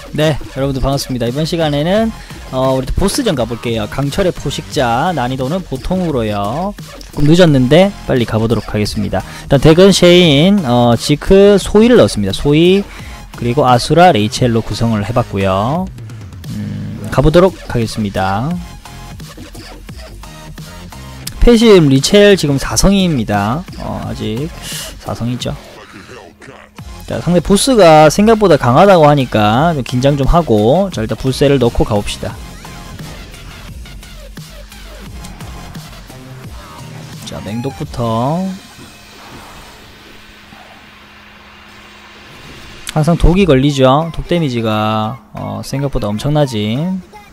네, 여러분들 반갑습니다. 이번 시간에는 우리 보스전 가볼게요. 강철의 포식자, 난이도는 보통으로요. 조금 늦었는데 빨리 가보도록 하겠습니다. 일단 덱은 쉐인, 지크, 소이를 넣었습니다. 소이, 그리고 아수라, 레이첼로 구성을 해봤고요. 가보도록 하겠습니다. 패시브 리첼 지금 4성입니다. 아직 4성이죠. 자, 상대 보스가 생각보다 강하다고 하니까 좀 긴장 좀 하고, 자, 일단 불세를 넣고 가봅시다. 자, 맹독부터. 항상 독이 걸리죠. 독 데미지가 생각보다 엄청나지.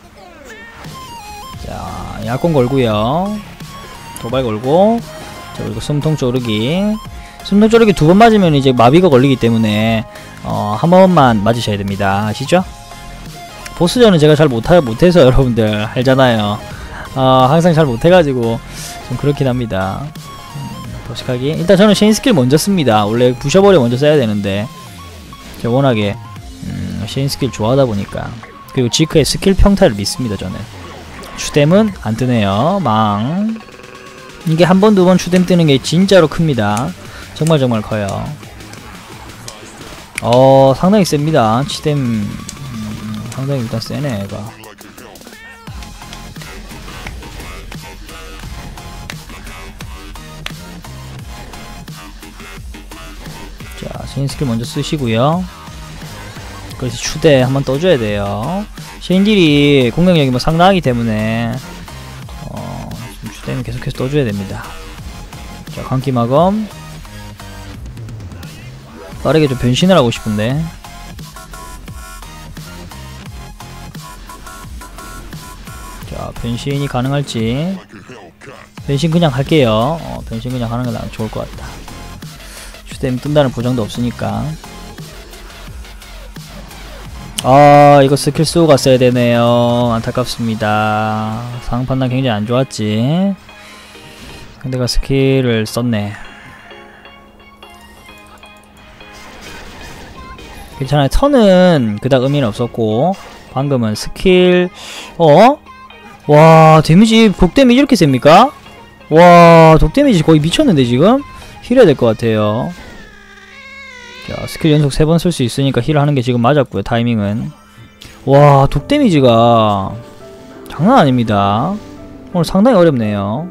자, 약공 걸고요. 도발 걸고. 자, 그리고 숨통 쪼르기. 숨통 쪼르기 2번 맞으면 이제 마비가 걸리기 때문에 한 번만 맞으셔야 됩니다. 아시죠? 보스전은 제가 잘 못해서 여러분들 알잖아요. 항상 잘 못해가지고 좀 그렇긴 합니다. 도식하기. 일단 저는 쉐인 스킬 먼저 씁니다. 원래 부셔버려 먼저 써야 되는데 제가 워낙에 쉐인 스킬 좋아하다 보니까. 그리고 지크의 스킬 평타를 믿습니다. 저는 추뎀은 안 뜨네요. 망. 이게 한 번, 2번 추뎀 뜨는 게 진짜로 큽니다. 정말 커요. 상당히 셉니다. 치뎀 상당히 일단 세네 얘가. 자, 쉐인 스킬 먼저 쓰시고요. 그래서 추대 한번 떠줘야 돼요. 쉐인딜이 공격력이 뭐 상당하기 때문에 추대는 계속해서 떠줘야 됩니다. 자, 광기마검. 빠르게 좀 변신을 하고 싶은데. 자, 변신이 가능할지. 변신 그냥 할게요. 변신 그냥 하는 게 좋을 것 같다. 슈댐 뜬다는 보장도 없으니까. 이거 스킬 쓰고 갔어야 되네요. 안타깝습니다. 상황 판단 굉장히 안 좋았지. 상대가 스킬을 썼네. 괜찮아요. 턴은 그닥 의미는 없었고, 방금은 스킬 와, 데미지, 독 데미지 이렇게 셉니까? 와, 독 데미지 거의 미쳤는데 지금? 힐해야 될 것 같아요. 자, 스킬 연속 3번 쓸 수 있으니까 힐 하는 게 지금 맞았고요. 타이밍은. 와, 독 데미지가 장난 아닙니다. 오늘 상당히 어렵네요.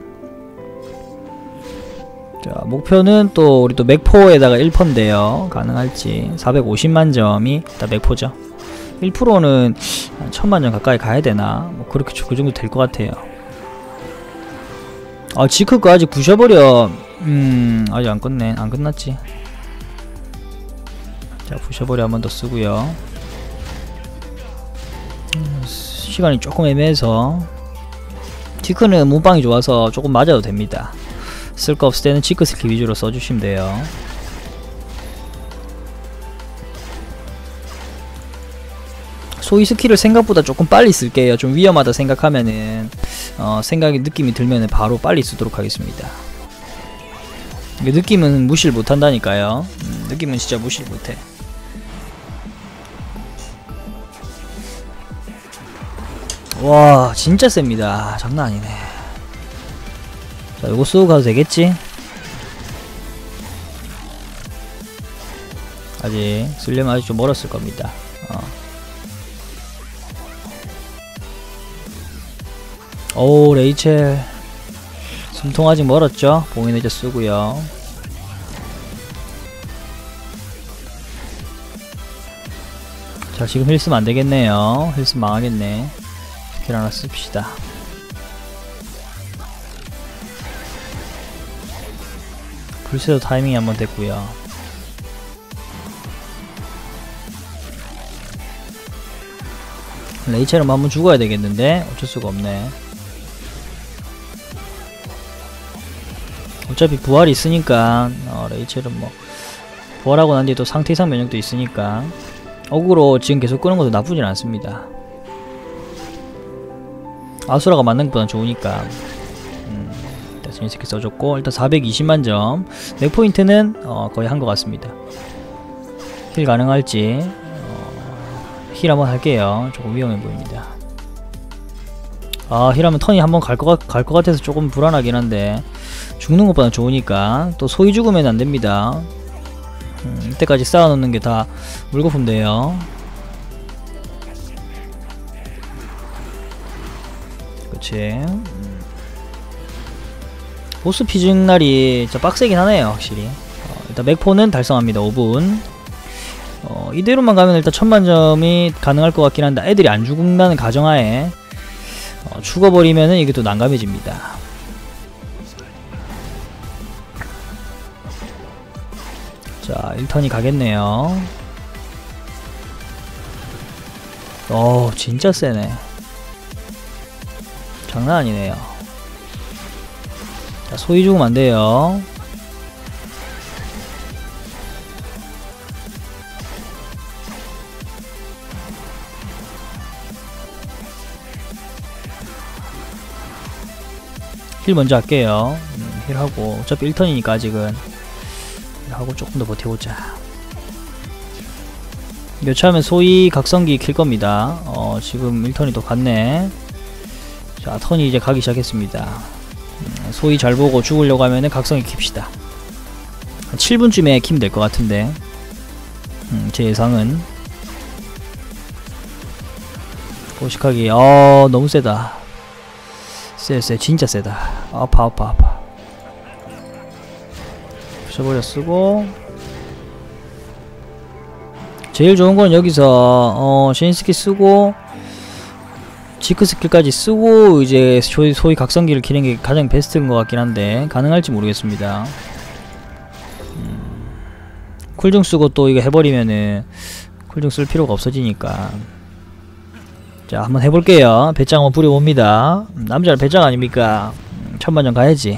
자, 목표는 또 우리 또 맥포에다가 1%인데요. 가능할지. 450만 점이 일단 맥포죠. 1%는 1000만 점 가까이 가야 되나? 뭐 그렇게 그 정도 될 것 같아요. 지크가 아직 부셔버려. 아직 안 끝네. 안 끝났지. 자, 부셔버려 한 번 더 쓰고요. 시간이 조금 애매해서. 지크는 몸빵이 좋아서 조금 맞아도 됩니다. 쓸 거 없을 때는 지크 스킬 위주로 써주시면 돼요. 소위 스킬을 생각보다 조금 빨리 쓸게요. 좀 위험하다 생각하면은 느낌이 들면은 바로 빨리 쓰도록 하겠습니다. 느낌은 무시를 못한다니까요. 느낌은 진짜 무시를 못해. 와, 진짜 셉니다. 장난 아니네. 자, 요거 쓰고 가도 되겠지? 아직 쓰려면 아직 좀 멀었을 겁니다. 오, 레이첼 숨통 아직 멀었죠? 봉인 이제 쓰고요. 자, 지금 힐 쓰면 안되겠네요. 힐 쓰면 망하겠네. 스킬 하나 씁시다. 불새도 타이밍이 한번 됐고요. 레이첼은 한번 죽어야 되겠는데 어쩔 수가 없네. 어차피 부활이 있으니까 레이첼은 뭐 부활하고 난 뒤에 또 상태 이상 면역도 있으니까 어그로 지금 계속 끄는 것도 나쁘진 않습니다. 아수라가 맞는 것보단 좋으니까. 일단 스킬 써줬고, 일단 420만 점. 맥포인트는 거의 한 것 같습니다. 힐 가능할지. 힐 한번 할게요. 조금 위험해 보입니다. 아, 힐하면 턴이 한번 갈 것 같아서 조금 불안하긴 한데 죽는 것보다 좋으니까. 또 소위 죽으면 안됩니다. 이때까지 쌓아놓는 게 다 물거품 돼요. 그치. 보스 피증 날이 진짜 빡세긴 하네요, 확실히. 일단 맥포는 달성합니다. 5분. 이대로만 가면 일단 1000만점이 가능할 것 같긴 한데 애들이 안 죽는다는 가정하에 죽어버리면은 이게 또 난감해집니다. 자, 1턴이 가겠네요. 진짜 세네. 장난 아니네요. 자, 소위 죽으면 안 돼요. 힐 먼저 할게요. 힐하고 어차피 1턴이니까 아직은 힐하고 조금 더 버텨보자. 몇 차 하면 소위 각성기 킬 겁니다. 지금 1턴이 또 갔네. 자, 턴이 이제 가기 시작했습니다. 소위 잘 보고 죽으려고 하면은 각성기 킵시다. 한 7분쯤에 키면 될 것 같은데 제 예상은. 포식하기 너무 세다. 세 진짜 세다. 아파. 부셔버려 쓰고. 제일 좋은 건 여기서 쉐인 스킬 쓰고 지크 스킬까지 쓰고 이제 소위 각성기를 키는 게 가장 베스트인 것 같긴 한데 가능할지 모르겠습니다. 쿨중 쓰고 또 이거 해버리면은 쿨중 쓸 필요가 없어지니까. 자, 한번 해볼게요. 배짱 한번 부려봅니다. 남자는 배짱 아닙니까? 1000만점 가야지.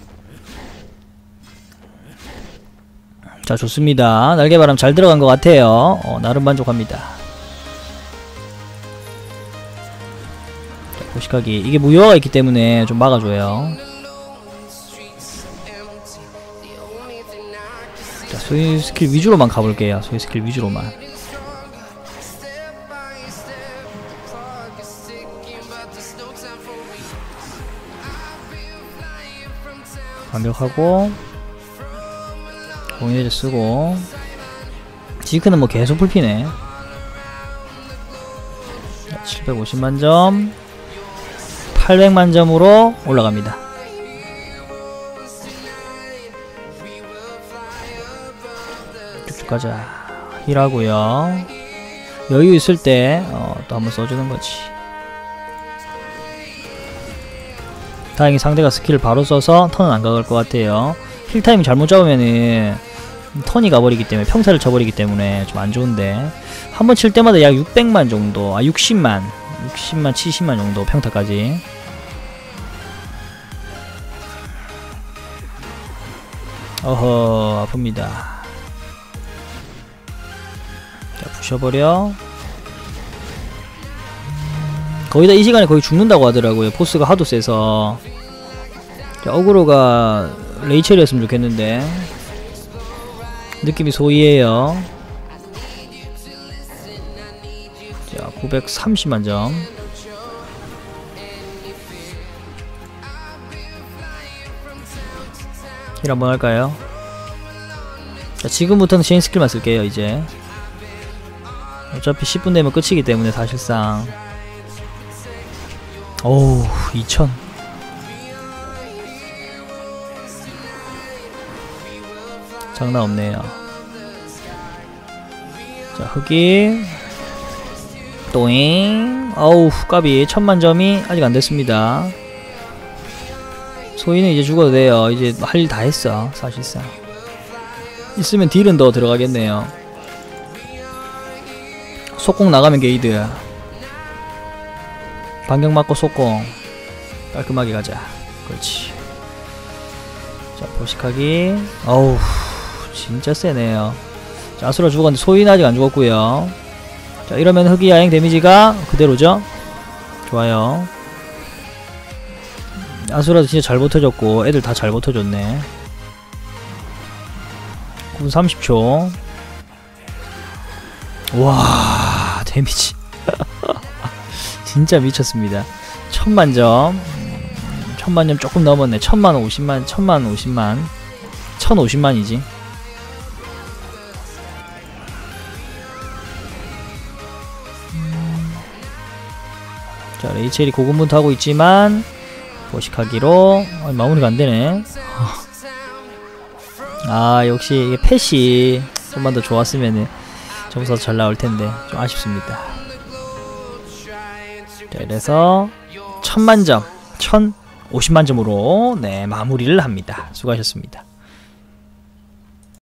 자, 좋습니다. 날개바람 잘 들어간 것 같아요. 나름 만족합니다. 자, 포식하기. 이게 무효화가 있기 때문에 좀 막아줘요. 자, 소위 스킬 위주로만 가볼게요. 소위 스킬 위주로만. 완벽하고 공유해제 쓰고. 지크는 뭐 계속 불피네. 750만점 800만점으로 올라갑니다. 쭉쭉 가자. 힐하고요. 여유 있을 때 또 한번 써주는 거지. 다행히 상대가 스킬을 바로 써서 턴은 안 가갈 것 같아요. 힐 타이밍 잘못 잡으면은 턴이 가버리기 때문에 평타를 쳐버리기 때문에 좀 안 좋은데 한번 칠 때마다 약 600만 정도, 60만, 70만 정도 평타까지. 어허, 아픕니다. 자, 부셔버려. 거의 다 이 시간에 거의 죽는다고 하더라고요. 보스가 하도 세서. 자, 어그로가 레이첼이었으면 좋겠는데 느낌이 소이에요. 자, 930만점. 힐 한번 할까요? 자, 지금부터는 쉐인 스킬만 쓸게요. 이제 어차피 10분 되면 끝이기 때문에 사실상. 어우, 2000. 장난 없네요. 자, 흑이 또잉. 어우, 까비. 1000만점이 아직 안됐습니다. 소희는 이제 죽어도 돼요. 이제 할 일 다 했어. 사실상 있으면 딜은 더 들어가겠네요. 속공 나가면 게이드. 반격 맞고 속공 깔끔하게 가자. 그렇지. 자, 포식하기. 어우, 진짜 세네요. 자, 아수라 죽었는데 소희는 아직 안 죽었고요. 자, 이러면 흑이 야행 데미지가 그대로죠. 좋아요. 아수라도 진짜 잘 버텨줬고 애들 다 잘 버텨줬네. 9분 30초. 와, 데미지 진짜 미쳤습니다. 1000만점 1000만점 조금 넘었네. 1000만 50만 1000만 50만 1050만이지. 자, 레이첼이 고군분투 하고 있지만 보식하기로 마무리가 안되네. 아, 역시 이게 펫이 좀만 더 좋았으면은 점수가 잘 나올텐데 좀 아쉽습니다. 자, 이래서 1000만점 1050만점으로 네, 마무리를 합니다. 수고하셨습니다.